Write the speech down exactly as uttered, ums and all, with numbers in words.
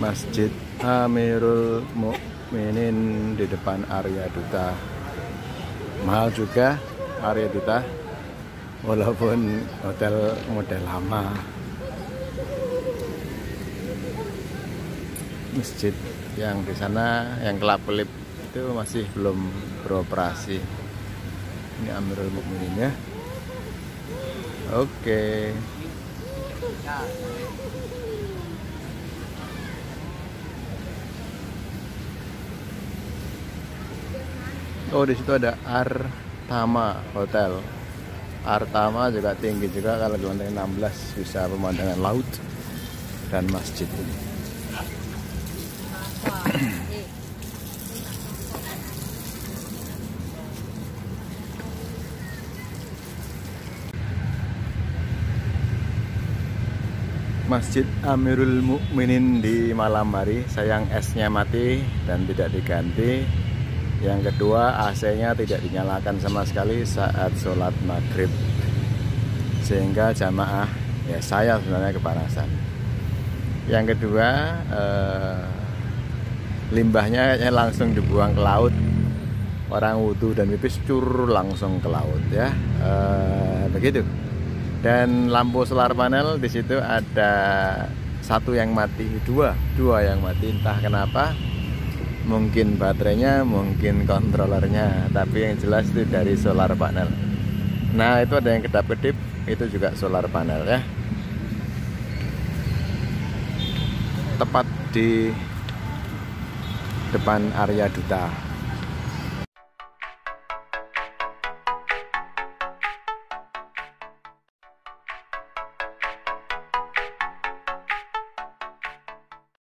Masjid Amirul Mukminin di depan Arya Duta. Mahal juga Arya Duta, walaupun hotel model lama. Masjid yang di sana, yang kelap-kelip itu masih belum beroperasi. Ini Amirul Mukminin ya. Oke. Oh, di situ ada Artama Hotel. Artama juga tinggi juga, kalau di lantai enam belas bisa pemandangan laut dan masjid ini. Masjid Amirul Mukminin di malam hari, sayang esnya mati dan tidak diganti. Yang kedua, A C-nya tidak dinyalakan sama sekali saat sholat maghrib, sehingga jamaah, ya saya sebenarnya kepanasan. Yang kedua, eh, limbahnya langsung dibuang ke laut. Orang wudhu dan pipis cur langsung ke laut ya, eh, begitu. Dan lampu solar panel di situ ada satu yang mati, dua, dua yang mati, entah kenapa. Mungkin baterainya, mungkin kontrolernya, tapi yang jelas itu dari solar panel. Nah, itu ada yang kedap-kedip, itu juga solar panel ya. Tepat di depan Arya Duta.